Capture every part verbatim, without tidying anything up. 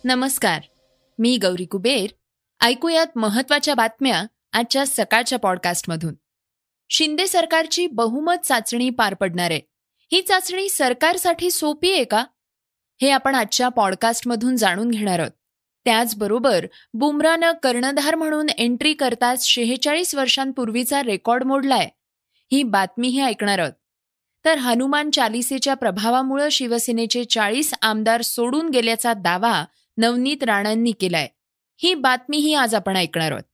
नमस्कार, मी गौरी कुबेर. ऐकूयात महत्त्वाच्या बातम्या आजच्या सकाळच्या पॉडकास्टमधून. शिंदे सरकारची बहुमत चाचणी पार पडणार आहे. ही चाचणी सरकारसाठी सोपी आहे का? हे आपण आजच्या पॉडकास्टमधून जाणून घेणार आहोत. त्याचबरोबर बुमरानं कर्णधार म्हणून एंट्री करताच शेहेचाळीस वर्षांपूर्वीचा रेकॉर्ड मोडलाय. ही बातमीही ऐकणार आहोत. तर हनुमान चालिसेच्या प्रभावामुळे शिवसेनेचे चाळीस आमदार सोडून गेल्याचा दावा नवनीत राणांनी केलाय. ही बातमीही आज आपण ऐकणार आहोत.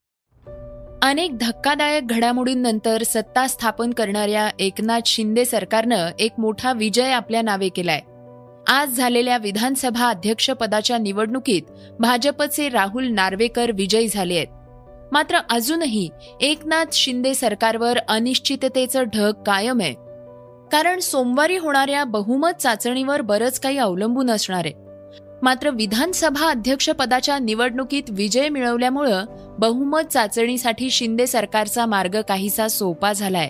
अनेक धक्कादायक घडामोडींनंतर सत्ता स्थापन करणाऱ्या एकनाथ शिंदे सरकारनं एक मोठा विजय आपल्या नावे केलाय. आज झालेल्या विधानसभा अध्यक्षपदाच्या निवडणुकीत भाजपचे राहुल नार्वेकर विजयी झाले आहेत. मात्र अजूनही एकनाथ शिंदे सरकारवर अनिश्चिततेचं ढग कायम आहे. कारण सोमवारी होणाऱ्या बहुमत चाचणीवर बरंच काही अवलंबून असणार आहे. मात्र विधानसभा अध्यक्षपदाच्या निवडणुकीत विजय मिळवल्यामुळं बहुमत चाचणीसाठी शिंदे सरकारचा मार्ग काहीसा सोपा झालाय.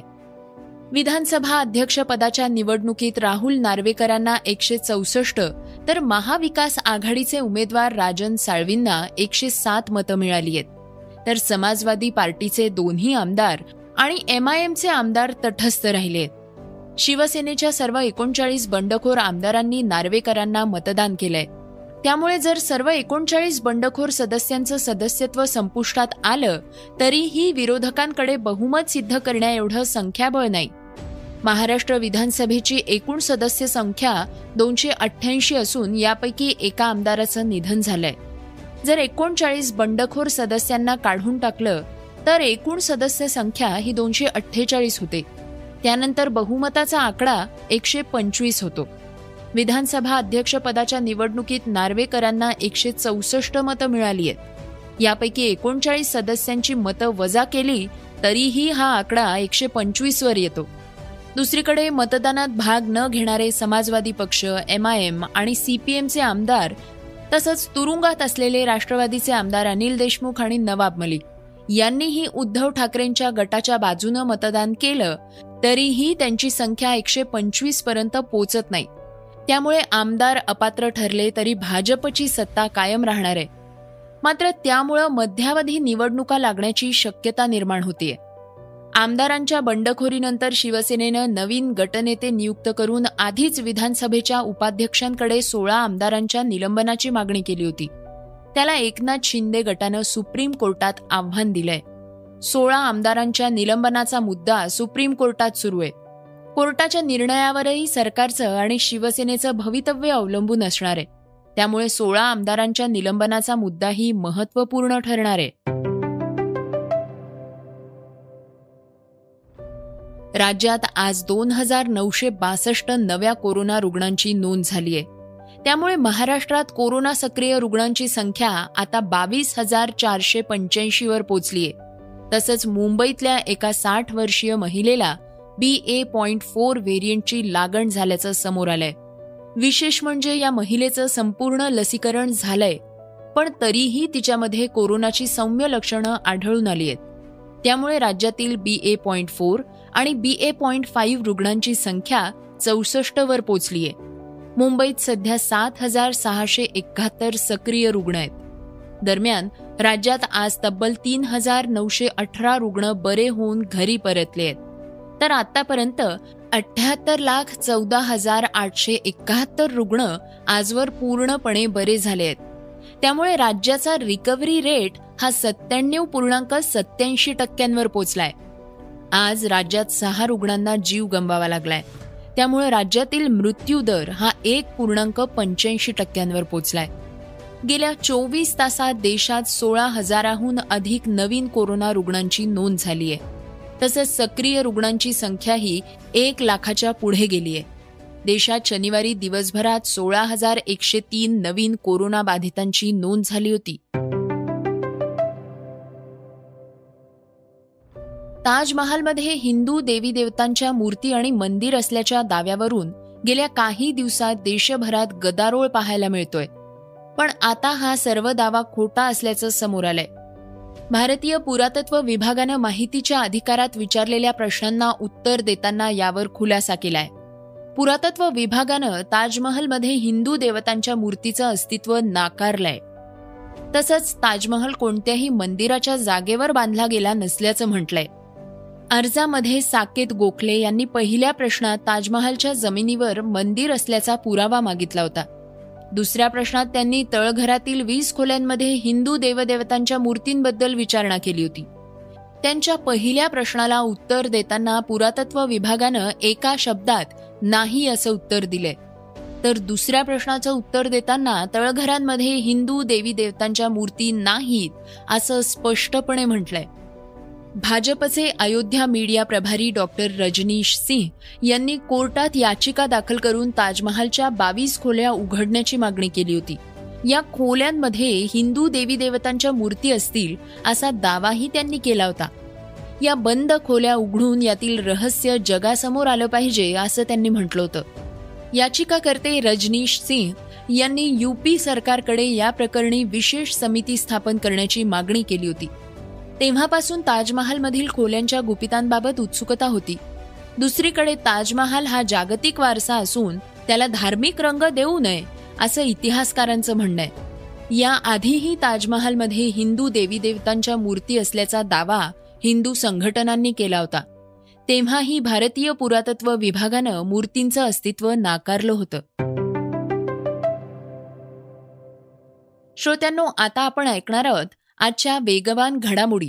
विधानसभा अध्यक्षपदाच्या निवडणुकीत राहुल नार्वेकरांना एकशे चौसष्ट तर महाविकास आघाडीचे उमेदवार राजन साळवींना एकशे सात मतं मिळाली आहेत. तर समाजवादी पार्टीचे दोन्ही आमदार आणि एम आय एमचे आमदार तटस्थ राहिले आहेत. शिवसेनेच्या सर्व एकोणचाळीस बंडखोर आमदारांनी नार्वेकरांना मतदान केलंय. त्यामुळे जर सर्व एकोणचाळीस बंडखोर सदस्यांचं सदस्यत्व संपुष्टात आलं तरीही विरोधकांकडे बहुमत सिद्ध करण्याएवढं संख्याबळ नाही. महाराष्ट्र विधानसभेची एकूण सदस्य संख्या दोनशे अठ्ठ्याऐंशी असून यापैकी एका आमदाराचं निधन झालंय. जर एकोणचाळीस बंडखोर सदस्यांना काढून टाकलं तर एकूण सदस्य संख्या ही दोनशे अठ्ठेचाळीस होते. त्यानंतर बहुमताचा आकडा एकशे पंचवीस होतो. विधानसभा अध्यक्षपदाच्या निवडणुकीत नार्वेकरांना एकशे चौसष्ट मतं मिळाली आहेत. यापैकी एकोणचाळीस सदस्यांची मतं वजा केली तरीही हा आकडा एकशे पंचवीस वर येतो. दुसरीकडे मतदानात भाग न घेणारे समाजवादी पक्ष, एम आय एम आणि सी पी एमचे आमदार तसंच तुरुंगात असलेले राष्ट्रवादीचे आमदार अनिल देशमुख आणि नवाब मलिक यांनीही उद्धव ठाकरेंच्या गटाच्या बाजूनं मतदान केलं तरीही त्यांची संख्या एकशे पंचवीस पर्यंत पोचत नाही. त्यामुळे आमदार अपात्र ठरले तरी भाजपची सत्ता कायम राहणार आहे. मात्र त्यामुळं मध्यावधी निवडणुका लागण्याची शक्यता निर्माण होतीये. आमदारांच्या बंडखोरीनंतर शिवसेनेनं नवीन गटनेते नियुक्त करून आधीच विधानसभेच्या उपाध्यक्षांकडे सोळा आमदारांच्या निलंबनाची मागणी केली होती. त्याला एकनाथ शिंदे गटानं सुप्रीम कोर्टात आव्हान दिलंय. सोळा आमदारांच्या निलंबनाचा मुद्दा सुप्रीम कोर्टात सुरू आहे. कोर्टाच्या निर्णयावरही सरकारचं आणि शिवसेनेचं भवितव्य अवलंबून असणार आहे. त्यामुळे सोळा आमदारांच्या निलंबनाचा मुद्दाही महत्त्वपूर्ण ठरणार आहे. राज्यात आज दोन हजार नऊशे बासष्ट नव्या कोरोना रुग्णांची नोंद झालीय. त्यामुळे महाराष्ट्रात कोरोना सक्रिय रुग्णांची संख्या आता बावीस हजार चारशे पंच्याऐंशी वर पोचलीय. तसंच मुंबईतल्या एका साठ वर्षीय महिलेला बी ए पॉइंट फोर व्हेरियंटची लागण झाल्याचं समोर आलंय. विशेष म्हणजे या महिलेचं संपूर्ण लसीकरण झालंय पण तरीही तिच्यामध्ये कोरोनाची सौम्य लक्षणं आढळून आली आहेत. त्यामुळे राज्यातील बी ए पॉइंट फोर आणि बी ए पॉइंट फाईव्ह रुग्णांची संख्या चौसष्ट वर पोचलीय. मुंबईत सध्या सात हजार सहाशे एकाहत्तर सक्रिय रुग्ण आहेत. दरम्यान राज्यात आज तब्बल तीन हजार नऊशे अठरा रुग्ण बरे होऊन घरी परतले आहेत. तर आतापर्यंत अठ्याहत्तर लाख चौदा हजार आठशे एकाहत्तर रुग्ण आजवर पूर्णपणे बरे झाले आहेत. त्यामुळे राज्याचा रिकव्हरी रेट हा सत्त्याण्णव पूर्णांक सत्याऐंशी टक्क्यांवर पोचलाय. आज राज्यात सहा रुग्णांना जीव गमवावा लागलाय. त्यामुळे राज्यातील मृत्यूदर हा एक पूर्णांक पंच्याऐंशी टक्क्यांवर पोचलाय. गेल्या चोवीस तासात देशात सोळा हजाराहून अधिक नवीन कोरोना रुग्णांची नोंद झालीय. तसंच सक्रिय रुग्णांची संख्याही एक लाखाच्या पुढे गेलीय. देशात शनिवारी दिवसभरात सोळा हजार एकशे तीन नवीन कोरोना बाधितांची नोंद झाली होती. ताजमहालमध्ये हिंदू देवी देवतांच्या मूर्ती आणि मंदिर असल्याच्या दाव्यावरून गेल्या काही दिवसात देशभरात गदारोळ पाहायला मिळतोय. पण आता हा सर्व दावा खोटा असल्याचं समोर आलंय. भारतीय पुरातत्व विभागानं माहितीच्या अधिकारात विचारलेल्या प्रश्नांना उत्तर देताना यावर खुलासा केलाय. पुरातत्व विभागानं ताजमहलमध्ये हिंदू देवतांच्या मूर्तीचं अस्तित्व नाकारलंय. तसंच ताजमहल कोणत्याही मंदिराच्या जागेवर बांधला गेला नसल्याचं म्हटलंय. अर्जामध्ये साकेत गोखले यांनी पहिल्या प्रश्नात ताजमहलच्या जमिनीवर मंदिर असल्याचा पुरावा मागितला होता. दुसऱ्या प्रश्नात त्यांनी तळघरातील वीस खोल्यांमध्ये हिंदू देवदेवतांच्या मूर्तींबद्दल विचारणा केली होती. त्यांच्या पहिल्या प्रश्नाला उत्तर देताना पुरातत्व विभागानं एका शब्दात नाही असं उत्तर दिलंय, तर दुसऱ्या प्रश्नाचं उत्तर देताना तळघरांमध्ये हिंदू देवी देवतांच्या मूर्ती नाहीत असं स्पष्टपणे म्हटलंय. भाजपचे अयोध्या मीडिया प्रभारी डॉक्टर रजनीश सिंह यांनी कोर्टात याचिका दाखल करून ताजमहालच्या बावीस खोल्या उघडण्याची मागणी केली होती. या खोल्यांमध्ये हिंदू देवी देवतांच्या मूर्ती असतील असा दावाही त्यांनी केला होता. या बंद खोल्या उघडून यातील रहस्य जगासमोर आलं पाहिजे असं त्यांनी म्हटलं होतं. याचिकाकर्ते रजनीश सिंह यांनी यूपी सरकारकडे या प्रकरणी विशेष समिती स्थापन करण्याची मागणी केली होती. तेव्हापासून ताजमहालमधील खोल्यांच्या गुपितांबाबत उत्सुकता होती. दुसरीकडे ताजमहाल हा जागतिक वारसा असून त्याला धार्मिक रंग देऊ नये असं इतिहासकारांचं म्हणणं आहे. याआधीही ताजमहालमध्ये हिंदू देवी देवतांच्या मूर्ती असल्याचा दावा हिंदू संघटनांनी केला होता. तेव्हाही भारतीय पुरातत्व विभागानं मूर्तींचं अस्तित्व नाकारलं होतं. श्रोत्यांनो, आता आपण ऐकणार आहोत आजच्या वेगवान घडामोडी.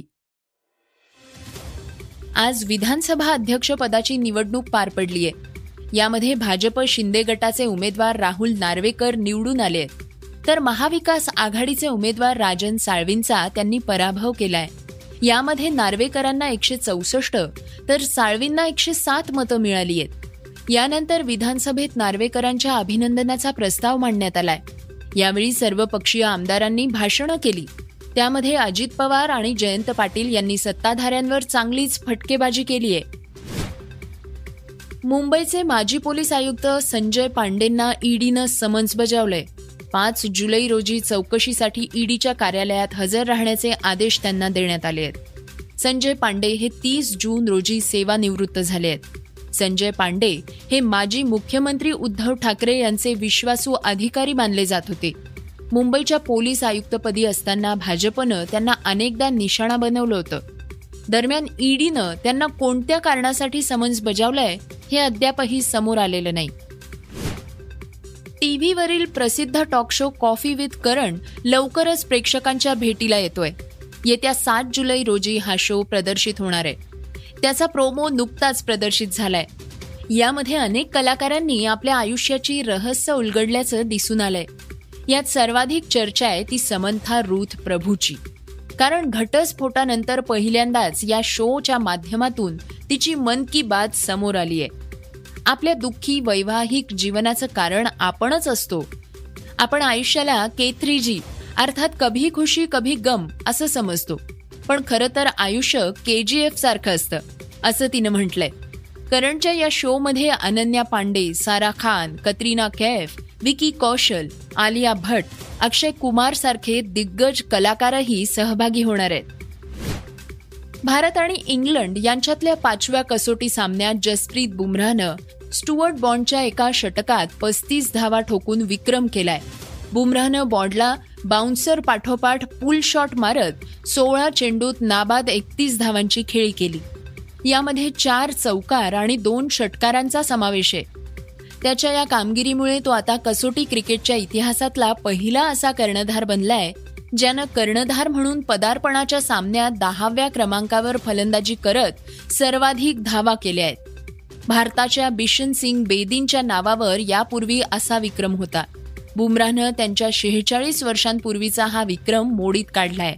आज विधानसभा अध्यक्षपदाची निवडणूक पार पडलीय. यामध्ये भाजप शिंदे गटाचे उमेदवार राहुल नार्वेकर निवडून आले आहेत, तर महाविकास आघाडीचे उमेदवार राजन साळवींचा त्यांनी पराभव केलाय. यामध्ये नार्वेकरांना एकशे चौसष्ट तर साळवींना एकशे सात मतं मिळाली आहेत. यानंतर विधानसभेत नार्वेकरांच्या अभिनंदनाचा प्रस्ताव मांडण्यात आलाय. यावेळी सर्वपक्षीय आमदारांनी भाषणं केली. त्यामध्ये अजित पवार आणि जयंत पाटील यांनी सत्ताधाऱ्यांवर चांगलीच फटकेबाजी केली आहे. मुंबईचे माजी पोलीस आयुक्त संजय पांडेंना ईडीनं समन्स बजावलंय. पाच जुलै रोजी चौकशीसाठी ईडीच्या कार्यालयात हजर राहण्याचे आदेश त्यांना देण्यात आले आहेत. संजय पांडे हे तीस जून रोजी सेवानिवृत्त झाले आहेत. संजय पांडे हे माजी मुख्यमंत्री उद्धव ठाकरे यांचे विश्वासू अधिकारी मानले जात होते. मुंबईच्या पोलीस आयुक्तपदी असताना भाजपनं त्यांना अनेकदा निशाणा बनवलं होतं. दरम्यान ईडीनं त्यांना कोणत्या कारणासाठी समन्स बजावलंय हे अद्यापही समोर आलेलं नाही. टीव्हीवरील प्रसिद्ध talk show coffee with Karan लवकरच प्रेक्षकांच्या भेटीला येतोय. येत्या सात जुलै रोजी हा शो प्रदर्शित होणार आहे. त्याचा प्रोमो नुकताच प्रदर्शित झालाय. यामध्ये अनेक कलाकारांनी आपल्या आयुष्याची रहस्य उलगडल्याचं दिसून आलंय. यात सर्वाधिक चर्चा आहे ती समंथा रुथ प्रभूची. कारण घटस्फोटानंतर पहिल्यांदाच या शोच्या माध्यमातून तिची मन की बात समोर आली आहे. आपल्या दुःखी वैवाहिक जीवनाचं कारण आपणच असतो. आपण आयुष्याला के थ्री जी अर्थात कभी खुशी कभी गम असं समजतो, पण खरं तर आयुष्य के जी एफ सारखं असतं असं तिनं म्हटलंय. करणच्या या शोमध्ये अनन्या पांडे, सारा खान, कतरिना कैफ, विकी कौशल, आलिया भट्ट, अक्षय कुमार सारखे दिग्गज कलाकारही सहभागी होणार आहेत. भारत आणि इंग्लंड यांच्यातल्या पाचव्या कसोटी सामन्यात जसप्रीत बुमराहनं स्टुअर्ट बॉन्डच्या एका षटकात पस्तीस धावा ठोकून विक्रम केलाय. बुमराहनं बॉन्डला बाउन्सर पाठोपाठ पुल शॉट मारत सोळा चेंडूत नाबाद एकतीस धावांची खेळी केली. यामध्ये चार चौकार आणि दोन षटकारांचा समावेश आहे. त्याच्या या कामगिरीमुळे तो आता कसोटी क्रिकेटच्या इतिहासातला पहिला असा कर्णधार बनलाय ज्यानं कर्णधार म्हणून पदार्पणाच्या सामन्यात दहाव्या क्रमांकावर फलंदाजी करत सर्वाधिक धावा केल्या आहेत. भारताच्या बिशन सिंग बेदींच्या नावावर यापूर्वी असा विक्रम होता. बुमराहनं त्यांच्या शेहेचाळीस वर्षांपूर्वीचा हा विक्रम मोडीत काढलाय.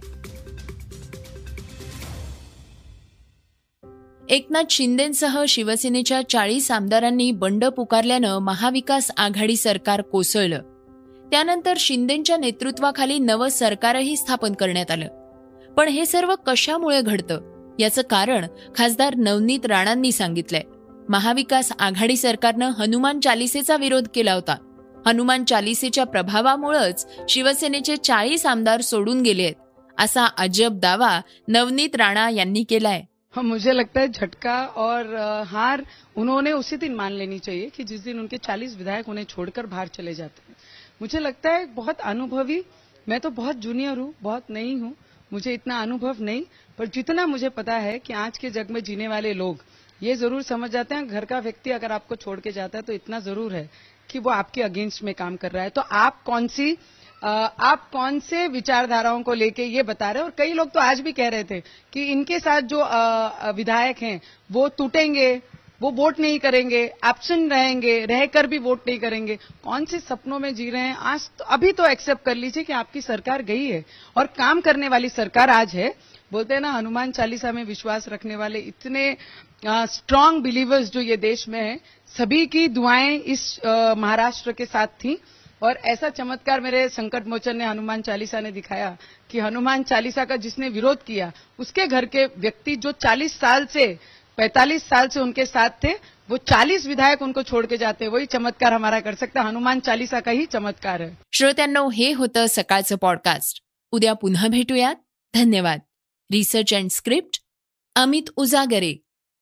एकनाथ शिंदेंसह शिवसेनेच्या चाळीस आमदारांनी बंड पुकारल्यानं महाविकास आघाडी सरकार कोसळलं. त्यानंतर शिंदेंच्या नेतृत्वाखाली नवं सरकारही स्थापन करण्यात आलं. पण हे सर्व कशामुळे घडतं याचं कारण खासदार नवनीत राणांनी सांगितलंय. महाविकास आघाडी सरकारनं हनुमान चालिसेचा विरोध केला होता. हनुमान चालिसेच्या प्रभावामुळेच शिवसेनेचे चाळीस आमदार सोडून गेले आहेत असा अजब दावा नवनीत राणा यांनी केलाय. हाँ, मुझे लगता है झटका और हार उन्होंने उसी दिन मान लेनी चाहिए कि जिस दिन उनके चालीस विधायक उन्हें छोड़कर बाहर चले जाते हैं. मुझे लगता है बहुत अनुभवी मैं तो बहुत जूनियर हूँ, बहुत नई हूँ, मुझे इतना अनुभव नहीं, पर जितना मुझे पता है कि आज के जग में जीने वाले लोग ये जरूर समझ जाते हैं, घर का व्यक्ति अगर आपको छोड़ के जाता है तो इतना जरूर है कि वो आपके अगेंस्ट में काम कर रहा है। तो आप कौन सी आ, आप कौन से विचारधाराओं को लेके ये बता रहे हैं। और कई लोग तो आज भी कह रहे थे कि इनके साथ जो आ, विधायक हैं वो टूटेंगे, वो वोट नहीं करेंगे, एब्सेंट रहेंगे, रहकर भी वोट नहीं करेंगे। कौन से सपनों में जी रहे हैं? आज तो अभी तो एक्सेप्ट कर लीजिए कि आपकी सरकार गई है और काम करने वाली सरकार आज है। बोलते हैं ना, हनुमान चालीसा में विश्वास रखने वाले इतने स्ट्रांग बिलीवर्स जो ये देश में है, सभी की दुआएं इस आ, महाराष्ट्र के साथ थी। और ऐसा चमत्कार मेरे संकट मोचन ने हनुमान चालीसा ने दिखाया कि हनुमान चालीसा का जिसने विरोध किया उसके घर के व्यक्ति जो चालीस साल से पैंतालीस साल से उनके साथ थे, वो चालीस विधायक उनको छोड़ के जाते, वही चमत्कार हमारा कर सकता। हनुमान चालीसा का ही चमत्कार है। श्रोत्यांनो, हे होतं सकाळचं पॉडकास्ट. उद्या पुन्हा भेटूयात. धन्यवाद. Research and script Amit Ujagare.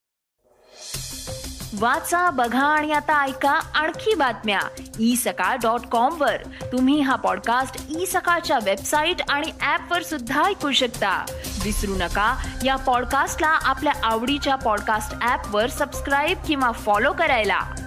वाचा, बघा आणि आता ऐका आणखी बातम्या ई सकाळ डॉट कॉम वर. तुम्ही हा पॉडकास्ट ई सकाळच्या वेबसाईट आणि ऍप वर सुद्धा ऐकू शकता. विसरू नका, या पॉडकास्टला आपल्या आवडीच्या पॉडकास्ट ऍप वर सबस्क्राईब किंवा फॉलो करायला.